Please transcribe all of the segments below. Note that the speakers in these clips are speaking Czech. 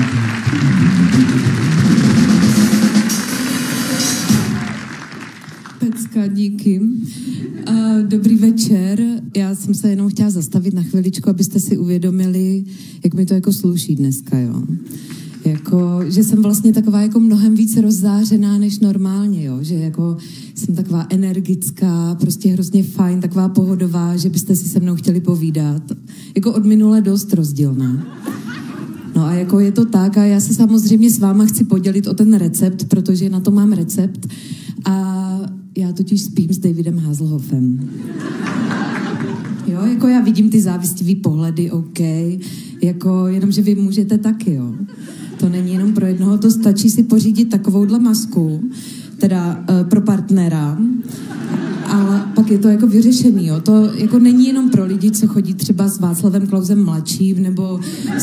Pecka, díky. Dobrý večer. Já jsem se jenom chtěla zastavit na chviličku, abyste si uvědomili, jak mi to jako sluší dneska, jo. Jako, že jsem vlastně taková jako mnohem víc rozzářená než normálně, jo. Že jako jsem taková energická, prostě hrozně fajn, taková pohodová, že byste si se mnou chtěli povídat. Jako od minule dost rozdílná. No a jako je to tak a já se samozřejmě s váma chci podělit o ten recept, protože na to mám recept a já totiž spím s Davidem Hasselhoffem. Jo, jako já vidím ty závistivý pohledy, OK, jako jenomže vy můžete taky, jo. To není jenom pro jednoho, to stačí si pořídit takovouhle masku, teda pro partnera, ale pak je to jako vyřešený, jo. To jako není jenom pro lidi, co chodí třeba s Václavem Klausem mladším, nebo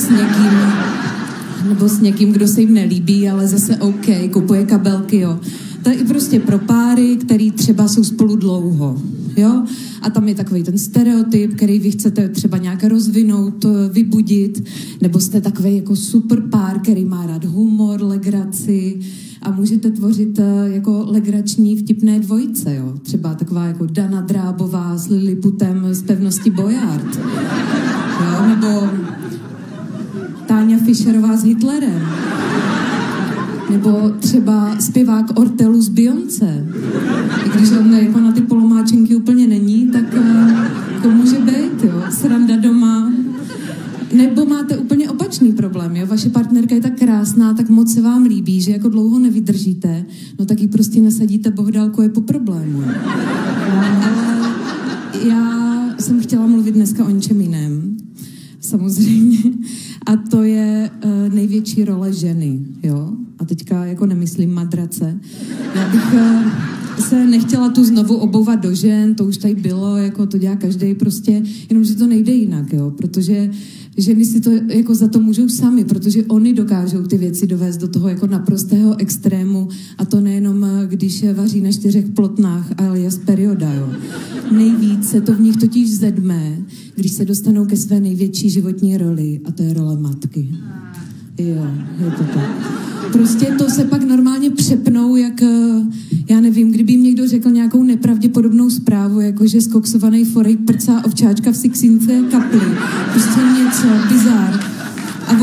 s někým, kdo se jim nelíbí, ale zase OK, kupuje kabelky, jo. To je i prostě pro páry, který třeba jsou spolu dlouho, jo? A tam je takový ten stereotyp, který vy chcete třeba nějak rozvinout, vybudit, nebo jste takový jako super pár, který má rád humor, legraci a můžete tvořit jako legrační vtipné dvojice, jo? Třeba taková jako Dana Drábová s Liliputem z Pevnosti Boyard, jo? Nebo Táňa Fischerová s Hitlerem. Nebo třeba zpěvák Ortelu z Beyoncé. I když on jako na ty polomáčenky úplně není, tak to může být, jo. Sranda doma. Nebo máte úplně opačný problém, jo. Vaše partnerka je tak krásná, tak moc se vám líbí, že jako dlouho nevydržíte, no tak ji prostě nasadíte bohdálku je po problému. Jo. Ale já jsem chtěla mluvit dneska o něčem jiném. Samozřejmě. A to je největší role ženy, jo. A teďka jako nemyslím madrace. Já bych se nechtěla tu znovu obouvat do žen, to už tady bylo, jako to dělá každej prostě, jenomže to nejde jinak, jo, protože ženy si to jako za to můžou sami, protože oni dokážou ty věci dovést do toho jako naprostého extrému a to nejenom, když vaří na 4 plotnách, ale je z perioda, jo. Nejvíc se to v nich totiž zedme, když se dostanou ke své největší životní roli a to je role matky. Jo, je to tak. Prostě to se pak normálně přepnou, jak, já nevím, kdyby jim někdo řekl nějakou nepravděpodobnou zprávu, jako že skoksovaný forejk prcá ovčáčka v Sixince kapli. Prostě něco, bizár. A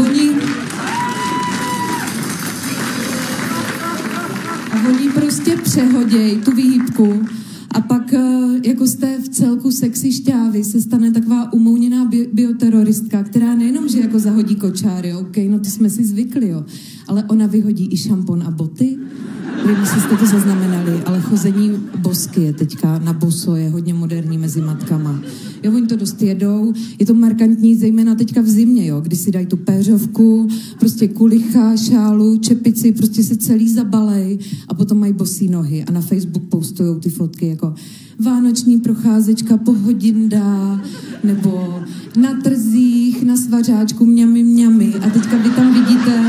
oni prostě přehoděj tu výhybku a pak jako jste v celku sexy šťávy se stane taková umouněná bioteroristka, která nejenom, že jako zahodí kočáry, OK, no to jsme si zvykli, jo, ale ona vyhodí i šampon a boty. Nevím, jestli jste to zaznamenali, ale chození bosky je teďka na boso, je hodně moderní mezi matkama. Jo, oni to dost jedou, je to markantní, zejména teďka v zimě, jo, kdy si dají tu péřovku, prostě kulicha, šálu, čepici, prostě se celý zabalej a potom mají bosí nohy a na Facebook postujou ty fotky jako vánoční procházečka po hodinda, nebo na trzích, na svařáčku, mňami, mňami a teďka vy tam vidíte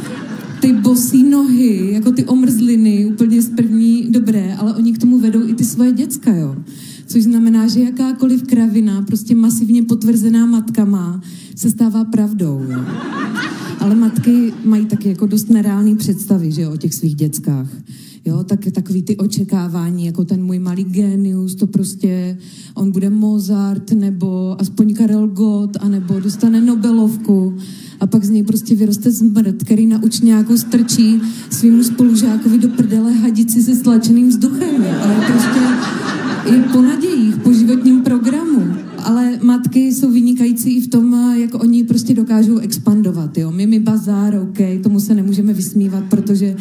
ty bosí nohy, jako ty omrzliny, úplně z první dobré, ale oni k tomu vedou i ty svoje děcka, jo. Což znamená, že jakákoliv kravina, prostě masivně potvrzená matkama, se stává pravdou, jo. Ale matky mají taky jako dost nereální představy, že jo, o těch svých děckách. Jo, tak takový ty očekávání, jako ten můj malý génius, to prostě, on bude Mozart, nebo aspoň Karel Gott, anebo dostane Nobelovku a pak z něj prostě vyroste zmrt, který na učňáku strčí svýmu spolužákovi do prdele hadici se stlačeným vzduchem, jo. Ale prostě je po nadějích, po životním programu. Ale matky jsou vynikající i v tom, jak oni prostě dokážou expandovat, jo. Mimi bazár, OK, tomu se nemůžeme vysmívat, protože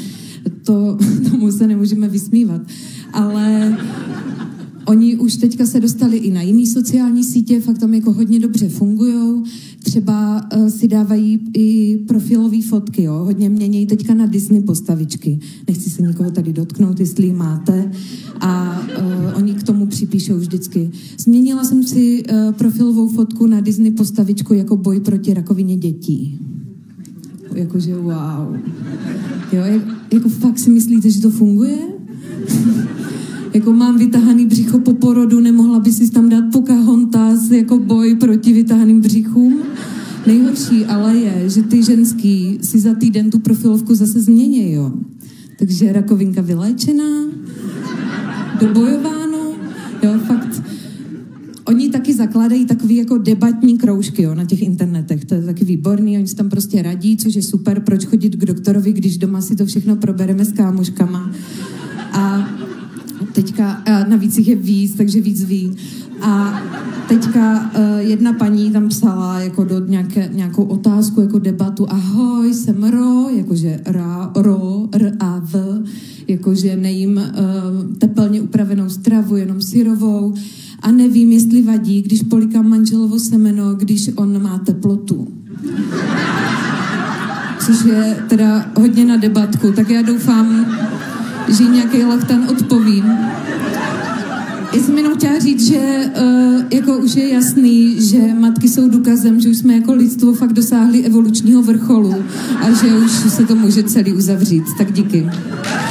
tomu se nemůžeme vysmívat. Ale oni už teďka se dostali i na jiný sociální sítě, fakt tam jako hodně dobře fungujou. Třeba si dávají i profilové fotky, jo. Hodně mění teďka na Disney postavičky. Nechci se nikoho tady dotknout, jestli ji máte. A oni k tomu připíšou vždycky. Změnila jsem si profilovou fotku na Disney postavičku jako boj proti rakovině dětí. Jakože wow. Jo, jako fakt si myslíte, že to funguje? Jako mám vytahaný břicho po porodu, nemohla by si tam dát Pocahontas jako boj proti vytahaným břichům? Nejhorší ale je, že ty ženský si za týden tu profilovku zase změní, jo. Takže rakovinka vyléčená, dobojováno, jo, fakt. Oni taky zakládají takový jako debatní kroužky, jo, na těch internetech. To je taky výborný, oni si tam prostě radí, což je super, proč chodit k doktorovi, když doma si to všechno probereme s kámoškama. A teďka, navíc jich je víc, takže víc ví. A teďka jedna paní tam psala jako do nějakou otázku, jako debatu. Ahoj, jsem Ro, jakože R-A-V, jakože nejím tepelně upravenou stravu, jenom syrovou. A nevím, jestli vadí, když polikám manželovo semeno, když on má teplotu. Což je teda hodně na debatku, tak já doufám, že nějaký lachtan odpovím. Já jsem jenom chtěla říct, že jako už je jasný, že matky jsou důkazem, že už jsme jako lidstvo fakt dosáhli evolučního vrcholu a že už se to může celý uzavřít. Tak díky.